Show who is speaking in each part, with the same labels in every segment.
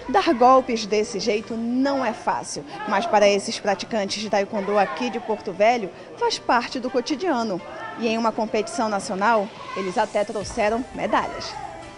Speaker 1: Dar golpes desse jeito não é fácil, mas para esses praticantes de taekwondo aqui de Porto Velho, faz parte do cotidiano. E em uma competição nacional, eles até trouxeram medalhas.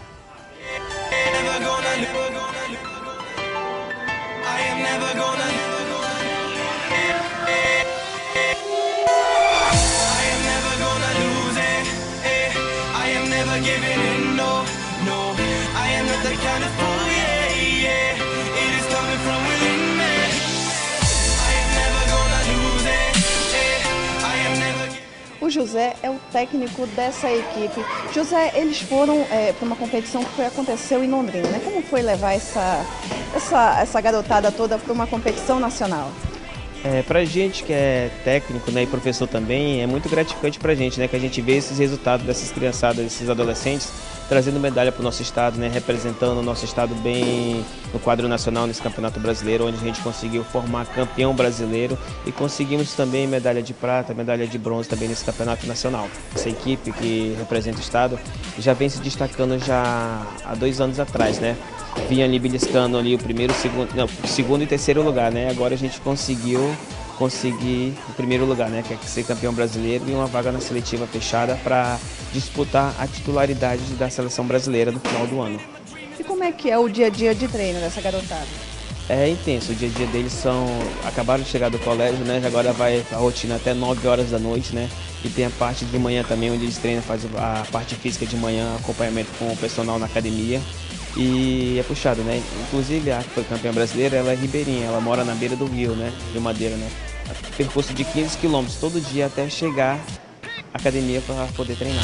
Speaker 1: O José é o técnico dessa equipe. José, eles foram para uma competição que aconteceu em Londrina, né? Como foi levar essa garotada toda para uma competição nacional?
Speaker 2: Pra gente que é técnico, né, e professor também, é muito gratificante pra gente, né, que a gente vê esses resultados dessas criançadas, desses adolescentes, trazendo medalha para o nosso estado, né, representando o nosso estado bem no quadro nacional nesse Campeonato Brasileiro, onde a gente conseguiu formar campeão brasileiro e conseguimos também medalha de prata, medalha de bronze também nesse Campeonato Nacional. Essa equipe que representa o estado já vem se destacando já há 2 anos atrás, né? Vinha ali beliscando ali o segundo e terceiro lugar, né? Agora a gente conseguir o primeiro lugar, né? Que é ser campeão brasileiro e uma vaga na seletiva fechada para disputar a titularidade da seleção brasileira no final do ano.
Speaker 1: E como é que é o dia a dia de treino dessa garotada?
Speaker 2: É intenso, o dia a dia deles acabaram de chegar do colégio, né? Agora vai a rotina até 9 horas da noite, né? E tem a parte de manhã também, onde eles treinam, fazem a parte física de manhã, acompanhamento com o personal na academia. E é puxado, né? Inclusive a que foi campeã brasileira, ela é ribeirinha, ela mora na beira do rio, né? Rio Madeira, né? Percurso de 15 quilômetros todo dia até chegar à academia para poder treinar.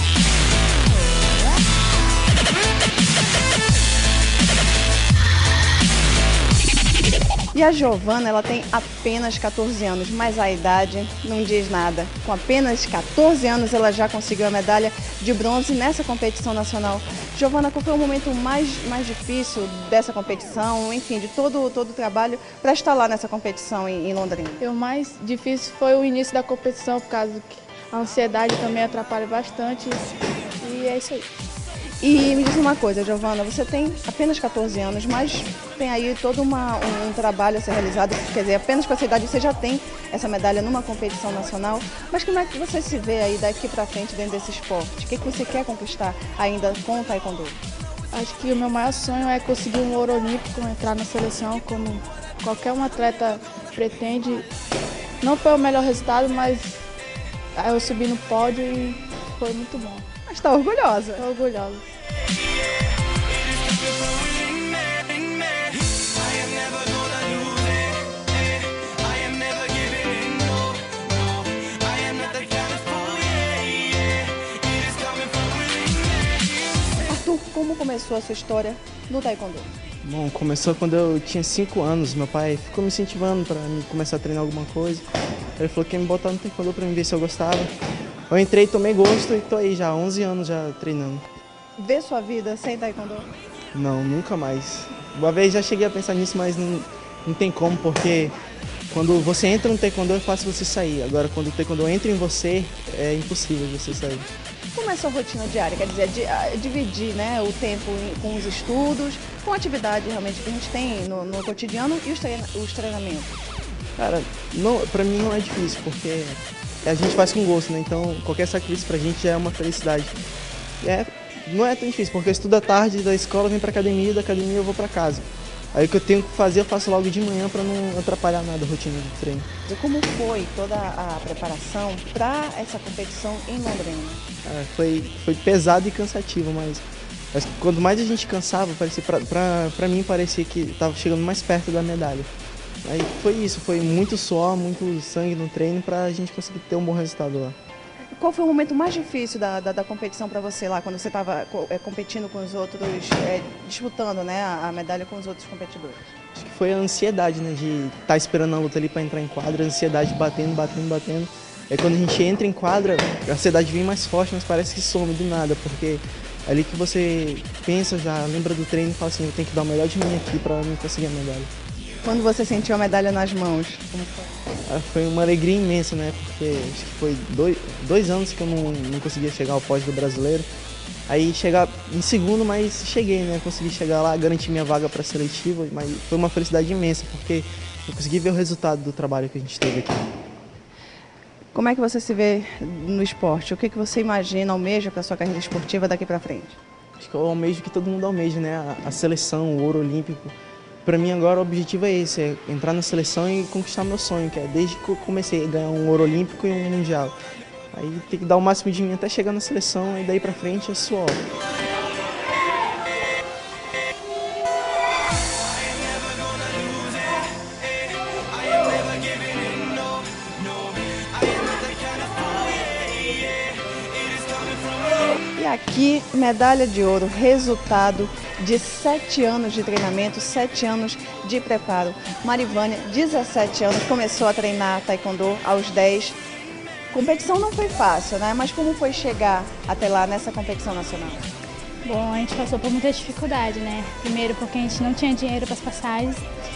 Speaker 1: E a Giovana, ela tem apenas 14 anos, mas a idade não diz nada. Com apenas 14 anos, ela já conseguiu a medalha de bronze nessa competição nacional. Giovana, qual foi o momento mais difícil dessa competição, enfim, de todo o trabalho para estar lá nessa competição em Londrina?
Speaker 3: O mais difícil foi o início da competição, por causa que a ansiedade também atrapalha bastante, e é isso aí.
Speaker 1: E me diz uma coisa, Giovana, você tem apenas 14 anos, mas tem aí todo um trabalho a ser realizado, quer dizer, apenas com essa idade você já tem essa medalha numa competição nacional, mas como é que você se vê aí daqui para frente dentro desse esporte? O que você quer conquistar ainda com o taekwondo?
Speaker 3: Acho que o meu maior sonho é conseguir um ouro olímpico, entrar na seleção, como qualquer um atleta pretende. Não foi o melhor resultado, mas eu subi no pódio e foi muito bom.
Speaker 1: Mas está orgulhosa?
Speaker 3: Estou orgulhosa.
Speaker 1: Arthur, como começou a sua história no taekwondo?
Speaker 4: Bom, começou quando eu tinha 5 anos. Meu pai ficou me incentivando para começar a treinar alguma coisa. Ele falou que ia me botar no taekwondo para ver se eu gostava. Eu entrei, tomei gosto e tô aí já há 11 anos já treinando.
Speaker 1: Vê sua vida sem taekwondo?
Speaker 4: Não, nunca mais. Uma vez já cheguei a pensar nisso, mas não tem como, porque quando você entra no taekwondo é fácil você sair. Agora, quando o taekwondo entra em você, é impossível você sair.
Speaker 1: Como é a sua rotina diária? Quer dizer, dividir, né, o tempo com os estudos, com a atividade realmente que a gente tem no cotidiano e os treinamentos?
Speaker 4: Cara, pra mim não é difícil, porque a gente faz com gosto, né? Então qualquer sacrifício pra gente é uma felicidade. Não é tão difícil, porque eu estudo à tarde da escola, venho pra academia, da academia eu vou pra casa. Aí o que eu tenho que fazer eu faço logo de manhã para não atrapalhar nada a rotina de treino.
Speaker 1: E como foi toda a preparação para essa competição em Londrina?
Speaker 4: Foi pesado e cansativo, mas quanto mais a gente cansava, parecia, pra mim parecia que estava chegando mais perto da medalha. Aí foi isso, foi muito suor, muito sangue no treino para a gente conseguir ter um bom resultado lá.
Speaker 1: Qual foi o momento mais difícil da competição para você lá, quando você estava competindo com os outros, disputando, né, a medalha com os outros competidores?
Speaker 4: Acho que foi a ansiedade, né, de estar esperando a luta ali para entrar em quadra, a ansiedade batendo. Aí quando a gente entra em quadra, a ansiedade vem mais forte, mas parece que some do nada, porque é ali que você pensa, já lembra do treino e fala assim, eu tenho que dar o melhor de mim aqui para mim conseguir a medalha.
Speaker 1: Quando você sentiu a medalha nas mãos, como foi?
Speaker 4: Foi uma alegria imensa, né? Porque acho que foi dois anos que eu não conseguia chegar ao pódio do brasileiro. Aí chegar em segundo, mas cheguei, né? Consegui chegar lá, garanti minha vaga para a seletiva, mas foi uma felicidade imensa, porque eu consegui ver o resultado do trabalho que a gente teve aqui.
Speaker 1: Como é que você se vê no esporte? O que você imagina, almeja para a sua carreira esportiva daqui para frente?
Speaker 4: Acho que eu almejo que todo mundo almeja, né? A seleção, o ouro olímpico. Para mim agora o objetivo é esse, é entrar na seleção e conquistar meu sonho, que é desde que eu comecei a ganhar um ouro olímpico e um mundial. Aí tem que dar o máximo de mim até chegar na seleção e daí para frente é suor.
Speaker 1: E aqui, medalha de ouro, resultado de 7 anos de treinamento, 7 anos de preparo. Marivânia, 17 anos, começou a treinar taekwondo aos 10. Competição não foi fácil, né? Mas como foi chegar até lá nessa competição nacional?
Speaker 5: Bom, a gente passou por muita dificuldade, né? Primeiro porque a gente não tinha dinheiro para as passagens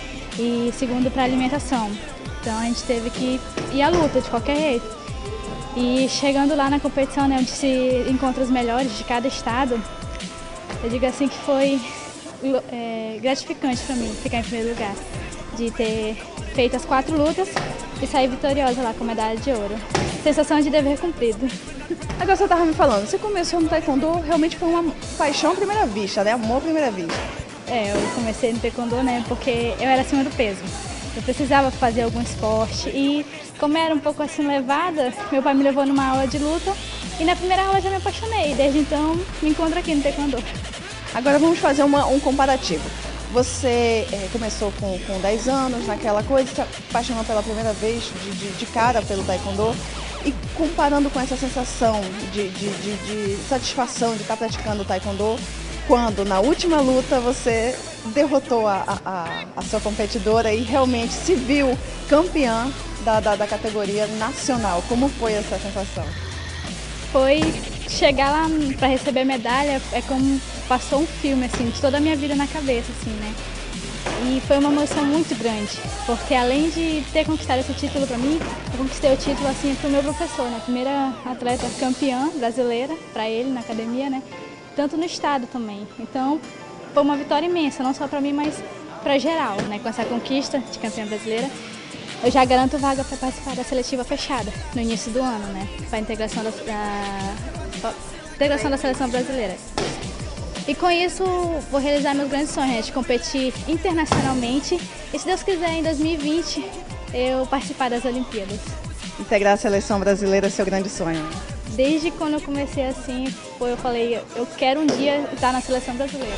Speaker 5: e segundo para a alimentação. Então a gente teve que ir à luta de qualquer jeito. E chegando lá na competição, né, onde se encontra os melhores de cada estado, eu digo assim que foi gratificante para mim ficar em primeiro lugar, de ter feito as 4 lutas e sair vitoriosa lá com medalha de ouro. Sensação de dever cumprido.
Speaker 1: Agora você estava me falando, você começou no taekwondo, realmente foi uma paixão à primeira vista, né? Amor à primeira vista.
Speaker 5: Eu comecei no taekwondo, né, porque eu era acima do peso. Eu precisava fazer algum esporte e, como era um pouco assim levada, meu pai me levou numa aula de luta e na primeira aula já me apaixonei. Desde então me encontro aqui no taekwondo.
Speaker 1: Agora vamos fazer um comparativo. Você começou com 10 anos, naquela coisa, se apaixonou pela primeira vez de cara pelo taekwondo. E comparando com essa sensação de satisfação de estar praticando o taekwondo, quando na última luta você derrotou a sua competidora e realmente se viu campeã da categoria nacional. Como foi essa sensação?
Speaker 5: Foi chegar lá para receber medalha, é como passou um filme assim, de toda a minha vida na cabeça, assim, né? E foi uma emoção muito grande, porque além de ter conquistado esse título para mim, eu conquistei o título assim para o meu professor, né? Primeira atleta campeã brasileira para ele na academia, né? Tanto no estado também. Então, foi uma vitória imensa, não só para mim, mas para geral, né? Com essa conquista de campeã brasileira, eu já garanto vaga para participar da seletiva fechada no início do ano, né? Para a integração da seleção brasileira. E com isso, vou realizar meus grandes sonhos, né, de competir internacionalmente e, se Deus quiser, em 2020, eu participar das Olimpíadas.
Speaker 1: Integrar a seleção brasileira é seu grande sonho?
Speaker 5: Desde quando eu comecei assim, eu falei, eu quero um dia estar na seleção brasileira.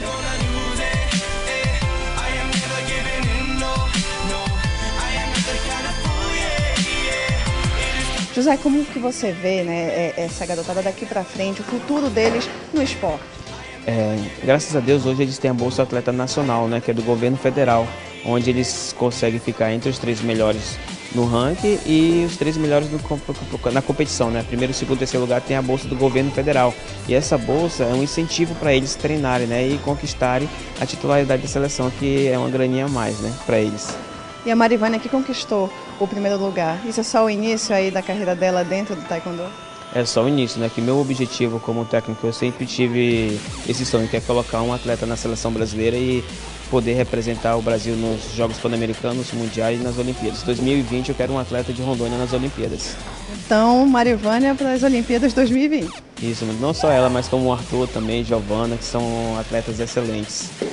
Speaker 1: José, como que você vê, né, essa garotada daqui para frente, o futuro deles no esporte?
Speaker 2: Graças a Deus, hoje eles têm a Bolsa Atleta Nacional, né, que é do governo federal, onde eles conseguem ficar entre os 3 melhores no ranking e os 3 melhores na competição, né? Primeiro, segundo e terceiro lugar tem a bolsa do governo federal. E essa bolsa é um incentivo para eles treinarem, né, e conquistarem a titularidade da seleção, que é uma graninha a mais, né, para eles.
Speaker 1: E a Marivânia que conquistou o primeiro lugar, isso é só o início aí da carreira dela dentro do taekwondo?
Speaker 2: É só o início, né? Que meu objetivo como técnico, eu sempre tive esse sonho, que é colocar um atleta na seleção brasileira e poder representar o Brasil nos Jogos Pan-Americanos, Mundiais e nas Olimpíadas. 2020 eu quero um atleta de Rondônia nas Olimpíadas.
Speaker 1: Então, Marivânia para as Olimpíadas 2020.
Speaker 2: Isso, não só ela, mas como o Arthur também, Giovana, que são atletas excelentes.